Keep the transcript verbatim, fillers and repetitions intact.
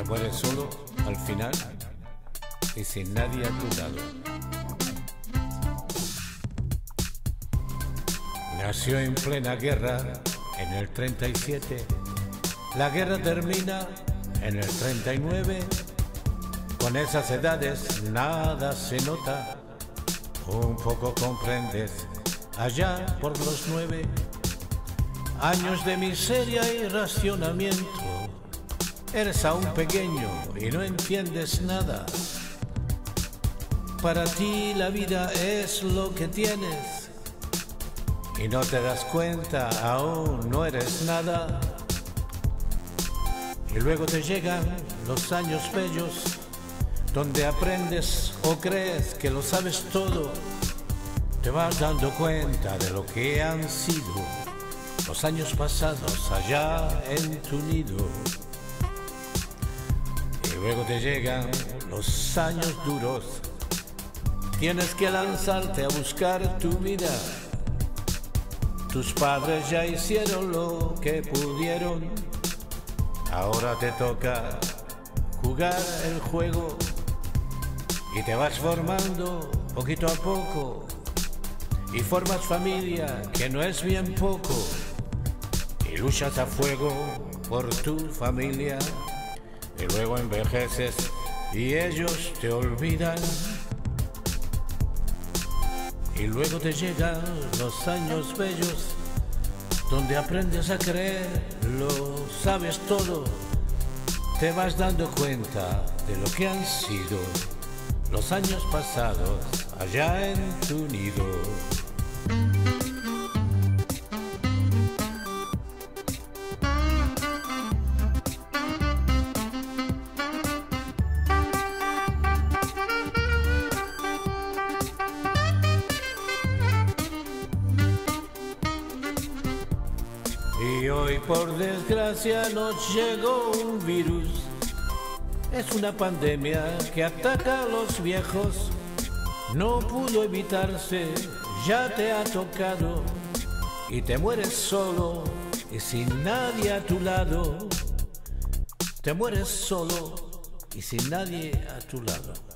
Te mueres solo al final y sin nadie a tu lado. Nació en plena guerra en el treinta y siete. La guerra termina en el treinta y nueve. Con esas edades nada se nota. Un poco comprendes allá por los nueve. Años de miseria y racionamiento. Eres aún pequeño y no entiendes nada. Para ti la vida es lo que tienes y no te das cuenta, aún no eres nada. Y luego te llegan los años bellos, donde aprendes o crees que lo sabes todo. Te vas dando cuenta de lo que han sido los años pasados allá en tu nido. Y luego te llegan los años duros. Tienes que lanzarte a buscar tu vida. Tus padres ya hicieron lo que pudieron. Ahora te toca jugar el juego y te vas formando poquito a poco. Y formas familia, que no es bien poco. Y luchas a fuego por tu familia. Y luego envejeces y ellos te olvidan. Y luego te llegan los años bellos, donde aprendes a creer, lo sabes todo. Te vas dando cuenta de lo que han sido los años pasados allá en tu nido. Y hoy por desgracia nos llegó un virus. Es una pandemia que ataca a los viejos. No pudo evitarse, ya te ha tocado. Y te mueres solo y sin nadie a tu lado. Te mueres solo y sin nadie a tu lado.